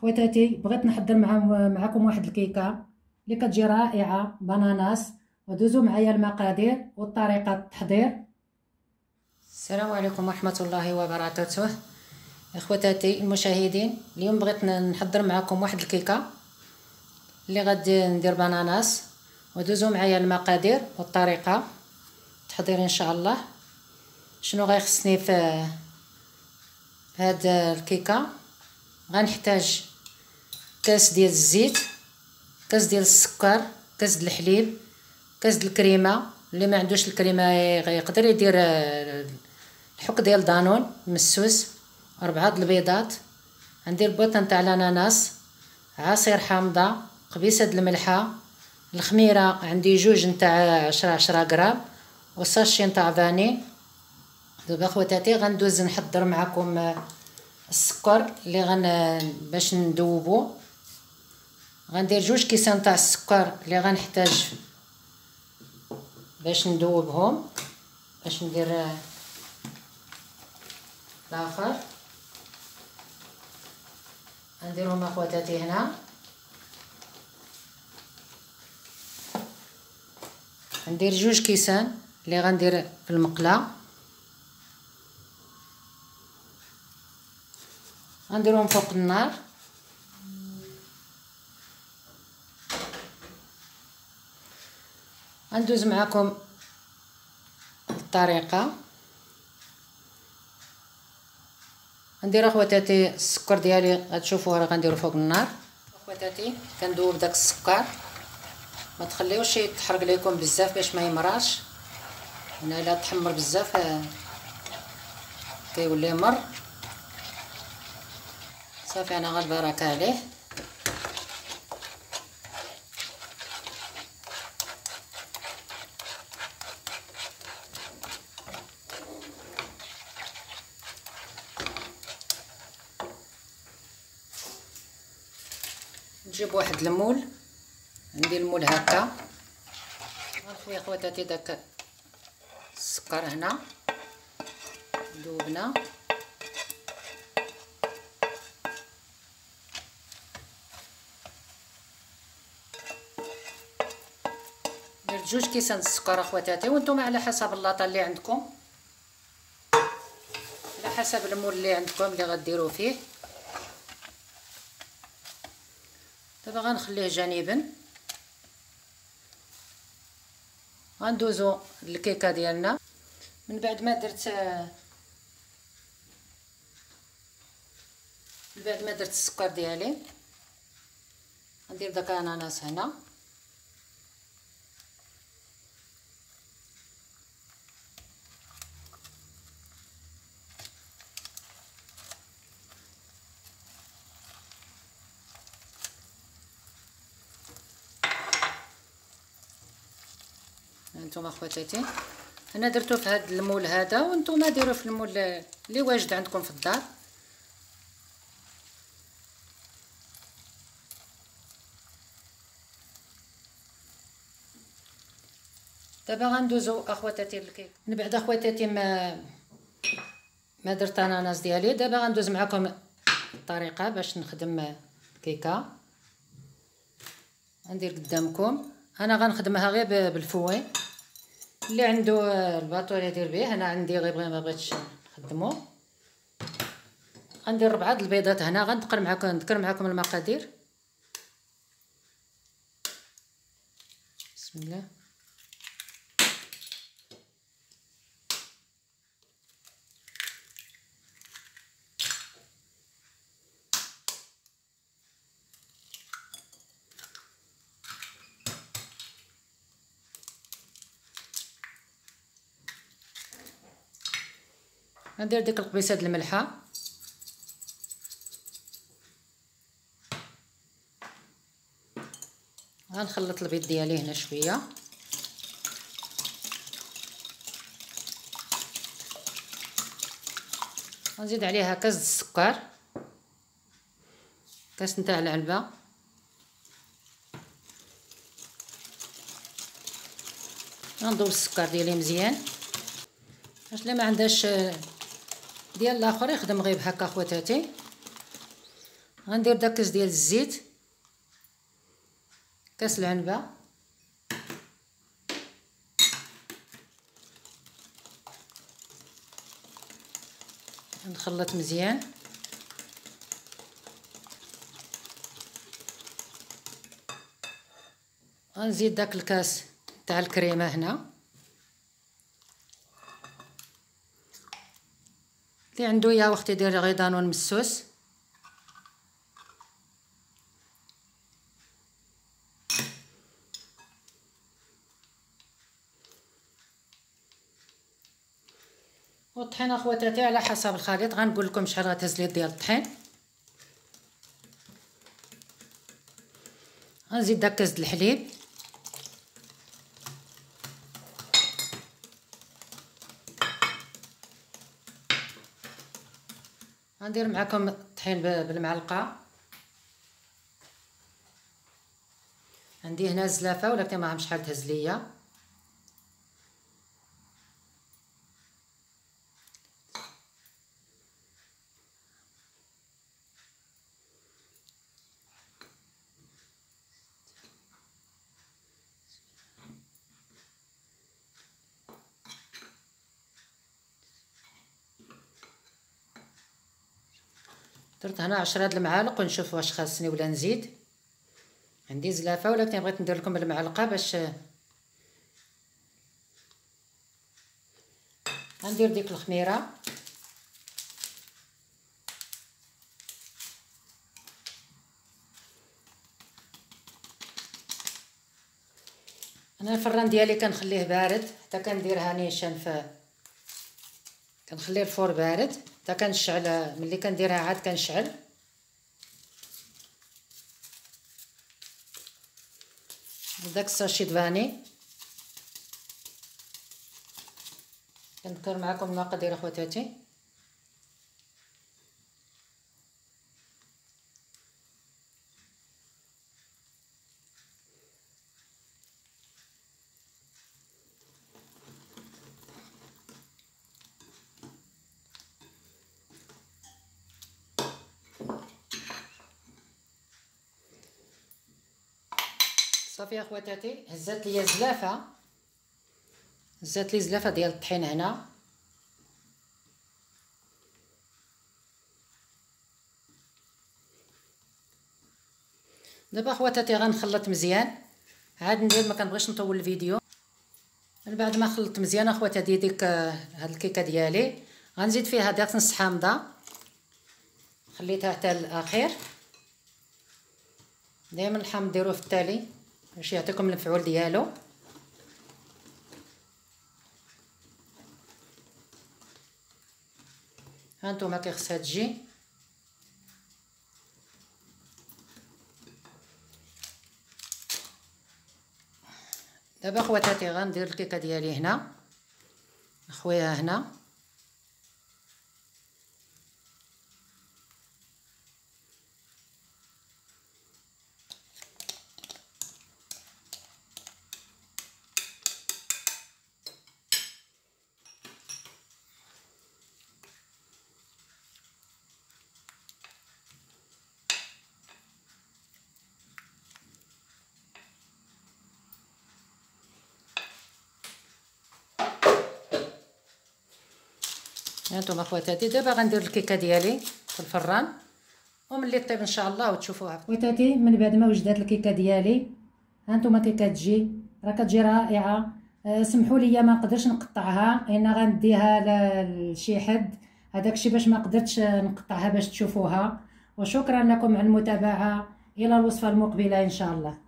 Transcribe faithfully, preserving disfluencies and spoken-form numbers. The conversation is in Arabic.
خواتاتي بغيت نحضر معاهم معكم واحد الكيكه اللي كتجي رائعه باناناس، ودوزوا معايا المقادير وطريقه التحضير. السلام عليكم ورحمه الله وبركاته. اخواتاتي المشاهدين، اليوم بغيت نحضر معكم واحد الكيكه اللي غادي ندير باناناس، ودوزوا معايا المقادير والطريقه التحضير ان شاء الله. شنو غيخصني في هاد الكيكه؟ غنحتاج كاس ديال الزيت، كاس ديال السكر، كاس ديال الحليب، كاس ديال الكريمه. اللي ما عندوش الكريمه يقدر يدير الحك ديال دانون مسوس، اربعه د البيضات، عندي البوطه نتاع الاناناس، عصير حامضه، قبيصه د الملحه، الخميره عندي جوج نتاع عشرة عشرة غرام، وساشي نتاع فاني. دابا خواتاتي غندوز نحضر معكم السكر اللي غن باش ندوبو. غندير جوج كيسان تاع السكر اللي غنحتاج باش ندوبهم، باش ندير الاخر. غنديرهم اخواتاتي هنا. ندير جوج كيسان اللي غندير في المقله، غنديرهم فوق النار. غندوز معكم الطريقه. غندير اخواتاتي السكر ديالي، غتشوفوه راه غنديرو فوق النار. اخواتاتي كندوب داك السكر، ما تخليوش يتحرق لكم بزاف باش ما يمرارش، هنا الا تحمر بزاف كيولي مر. صافي انا غالبركه عليه. نجيب واحد المول، عندي المول هكا، غنخوي اخواتاتي داك السكر هنا ذوبنا. درت جوج كيسان السكر اخواتاتي، وانتم على حسب اللاطه اللي عندكم، على حسب المول اللي عندكم اللي غديروا فيه. دابا غنخليه جانبا. غندوزو الكيكه ديالنا من بعد ما درت من بعد ما درت السكر ديالي. غندير داك الاناناس هنا، هانتوما اخواتاتي انا درتو في هذا المول هذا، وانتم ديروا في المول اللي واجد عندكم في الدار. دابا غندوزو اخواتاتي الكيك. من بعد اخواتاتي ما ما درت اناناس ديالي، دابا غندوز معكم الطريقه باش نخدم الكيكه. غندير قدامكم، انا غنخدمها غير بالفوي، اللي عنده الباطور يدير به. انا عندي غير بغي ما بغيتش نخدمو. غندير ربعه د البيضات هنا. غنذكر معكم نذكر معكم المقادير. بسم الله. غندير ديك القبيصه د الملحه، غنخلط البيض ديالي هنا شويه، غنزيد عليها كاس د السكر، كاس نتاع العلبه، غنضوب السكر ديالي مزيان. باش اللي ما عندهاش ديال الاخر يخدم غير بهكا خواتاتي. غندير داك كاس ديال الزيت، كاس العنبه، نخلط مزيان. غنزيد داك الكاس تاع الكريمه هنا. اللي عنده يا وقت يدير غير دانون مسوس. والطحين اخواتاتي على حسب الخليط، غنقول لكم شحال غتهز لي ديال الطحين. غنزيد داك كاس د الحليب، غندير معكم الطحين بالمعلقه. عندي هنا الزلافه ولكن ما عرفتش شحال تهز ليا. درت هنا عشرة د المعالق ونشوف واش خاصني ولا نزيد. عندي زلافه ولكن بغيت ندير لكم بالمعلقه باش غندير ديك الخميره. انا الفران ديالي كنخليه بارد حتى كنديرها نيشان، ف كنخلي الفور بارد حتى كنشعل. ملي كنديرها عاد كنشعل. داك الساشي د فاني كنذكر معكم المقادير اخواتاتي. صافي اخواتاتي، هزات ليا زلافه، هزات لي زلافه ديال الطحين هنا. دابا اخواتاتي غنخلط مزيان. عاد ندير، ما كنبغيش نطول الفيديو. من بعد ما خلطت مزيان اخواتاتي ديك هاد الكيكه ديالي، غنزيد فيها داك نص حامضه خليتها حتى الاخير. دائما الحامض ديروه في التالي باش يعطيكم المفعول ديالو. هانتوما كي خصها تجي. دابا خواتاتي غندير الكيكه ديالي هنا، نخويها هنا. هانتوما خواتاتي دابا غندير الكيكه ديالي في الفران، وملي طيب ان شاء الله وتشوفوها. خواتاتي من بعد ما وجدات الكيكه ديالي، هانتوما كي كتجي راه كتجي رائعه. أه سمحوا لي ما نقدرش نقطعها، انا غنديها لشي حد، هذاك الشيء باش ما قدرتش نقطعها باش تشوفوها. وشكرا لكم على المتابعه، الى الوصفه المقبله ان شاء الله.